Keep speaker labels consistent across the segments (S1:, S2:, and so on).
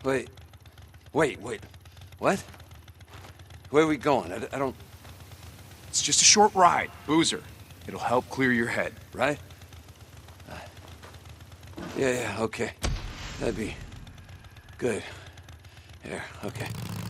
S1: Wait. Wait. What? Where are we going? I don't...
S2: It's just a short ride, Boozer. It'll help clear your head.
S1: Right? Yeah, okay. That'd be... good. Here, okay.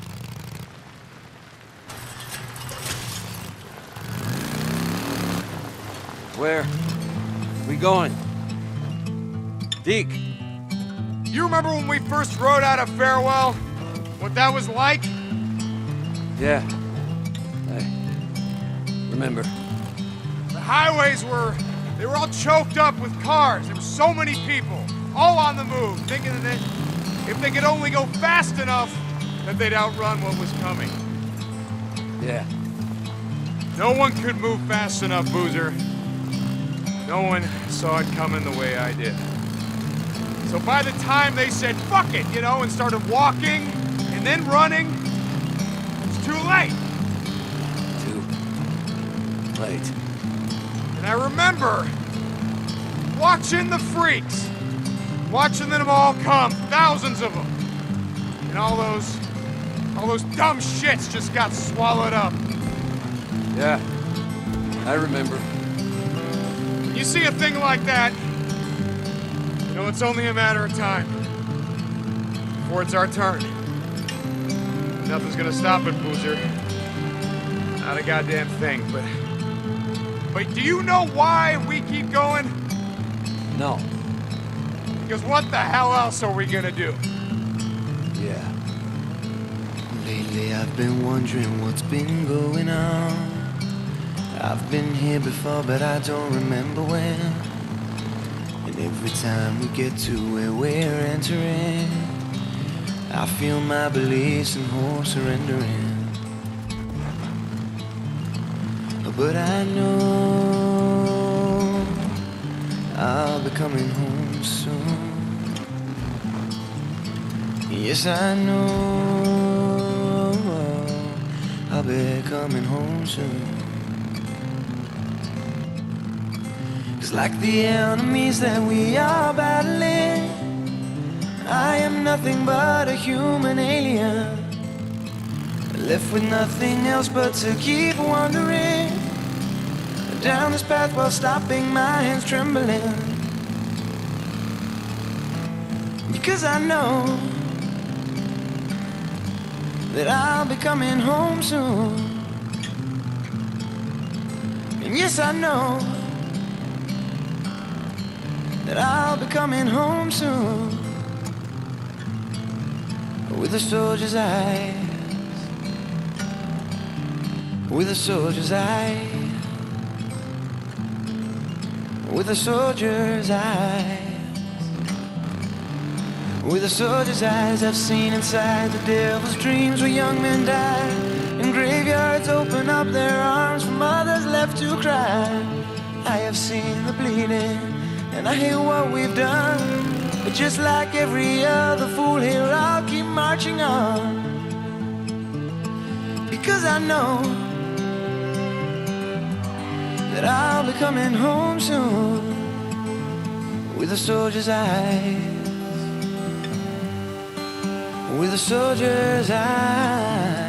S1: Where are we going? Deke!
S3: You remember when we first rode out of Farewell? What that was like?
S1: Yeah. I remember.
S3: The highways they were all choked up with cars. There were so many people, all on the move, thinking that if they could only go fast enough, that they'd outrun what was coming.
S1: Yeah.
S3: No one could move fast enough, Boozer. No one saw it coming the way I did. So by the time they said, fuck it, you know, and started walking and then running, it's too late.
S1: Too late.
S3: And I remember watching the freaks, watching them all come, thousands of them. And all those dumb shits just got swallowed up.
S1: Yeah. I remember.
S3: When you see a thing like that, you know it's only a matter of time before it's our turn. Nothing's gonna stop it, Boozer. Not a goddamn thing, but do you know why we keep going?
S1: No.
S3: Because what the hell else are we gonna do?
S1: Yeah.
S4: Lately I've been wondering what's been going on. I've been here before, but I don't remember when. And every time we get to where we're entering, I feel my beliefs and hope surrendering. But I know I'll be coming home soon. Yes, I know I'll be coming home soon. It's like the enemies that we are battling, I am nothing but a human alien, left with nothing else but to keep wandering down this path while stopping my hands trembling. Because I know that I'll be coming home soon. And yes, I know that I'll be coming home soon. With a soldier's eyes, with a soldier's eyes, with a soldier's eyes, with a soldier's eyes. I've seen inside the devil's dreams where young men die, and graveyards open up their arms for mothers left to cry. I have seen the bleeding, and I hear what we've done. But just like every other fool here, I'll keep marching on. Because I know that I'll be coming home soon. With a soldier's eyes, with a soldier's eyes.